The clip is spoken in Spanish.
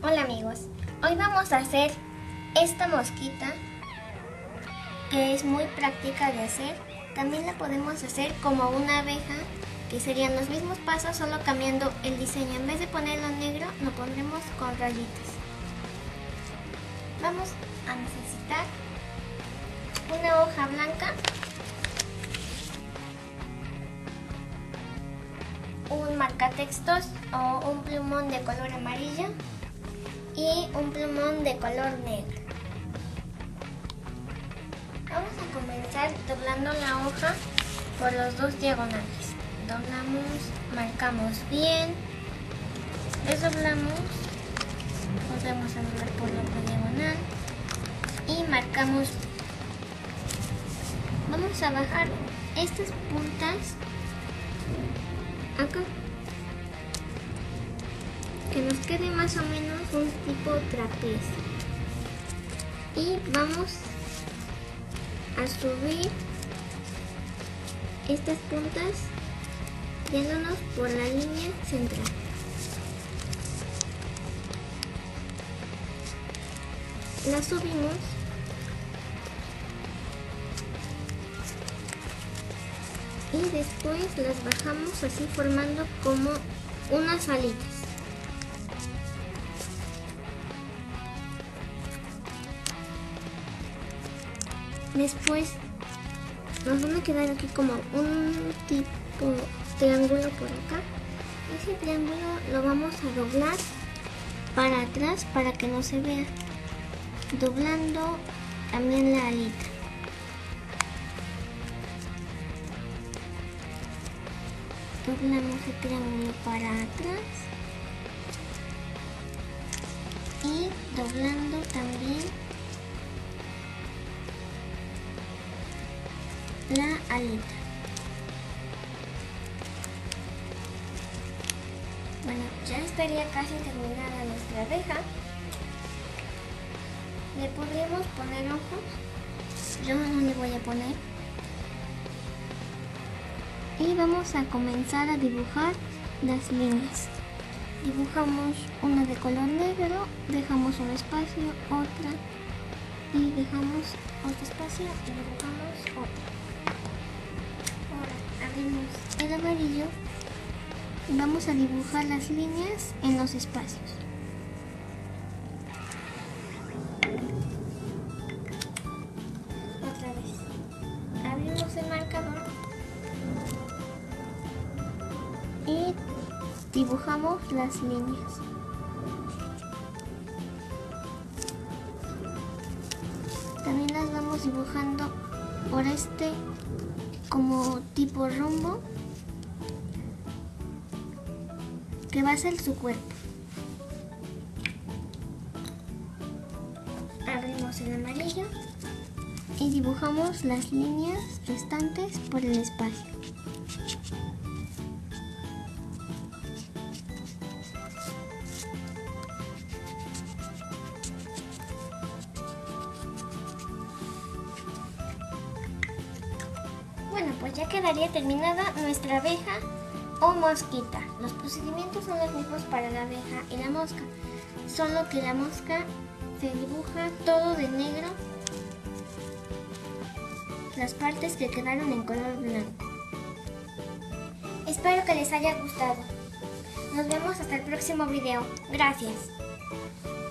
Hola amigos, hoy vamos a hacer esta mosquita que es muy práctica de hacer. También la podemos hacer como una abeja, que serían los mismos pasos, solo cambiando el diseño. En vez de ponerlo negro, lo pondremos con rayitas. Vamos a necesitar una hoja blanca, un marcatextos o un plumón de color amarillo y un plumón de color negro. Vamos a comenzar doblando la hoja por los dos diagonales. Doblamos, marcamos bien, desdoblamos, volvemos a doblar por la otra diagonal y marcamos. Vamos a bajar estas puntas acá, que nos quede más o menos un tipo trapecio, y vamos a subir estas puntas yéndonos por la línea central. Las subimos y después las bajamos así, formando como unas alitas. Después nos van a quedar aquí como un tipo triángulo por acá. Ese triángulo lo vamos a doblar para atrás para que no se vea, doblando también la alita. Doblamos el triángulo para atrás y doblando también la alita. Bueno, ya estaría casi terminada nuestra abeja. Le podríamos poner ojos, yo no le voy a poner. Y vamos a comenzar a dibujar las líneas. Dibujamos una de color negro, dejamos un espacio, otra, y dejamos otro espacio y dibujamos otra. Ahora abrimos el amarillo y vamos a dibujar las líneas en los espacios. Otra vez abrimos el marcador y dibujamos las líneas. También las vamos dibujando por este como tipo rombo, que va a ser su cuerpo. Abrimos el amarillo y dibujamos las líneas restantes por el espacio. Bueno, pues ya quedaría terminada nuestra abeja o mosquita. Los procedimientos son los mismos para la abeja y la mosca, solo que la mosca se dibuja todo de negro, las partes que quedaron en color blanco. Espero que les haya gustado. Nos vemos hasta el próximo video. Gracias.